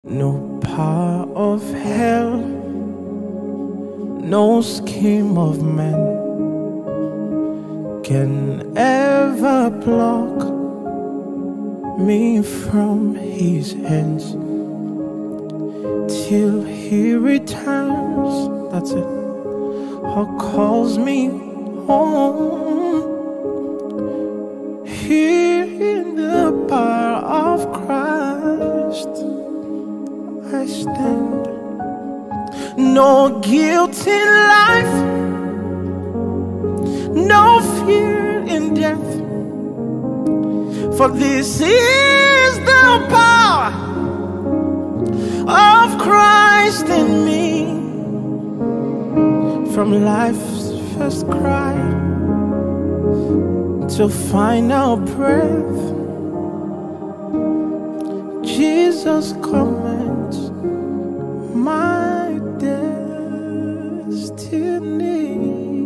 No power of hell, no scheme of man can ever block me from his hands till he returns. That's it. Or calls me home. Here in the power of Christ I stand. No guilt in life, no fear in death, for this is the power of Christ in me. From life's first cry till final breath, Jesus commands my destiny.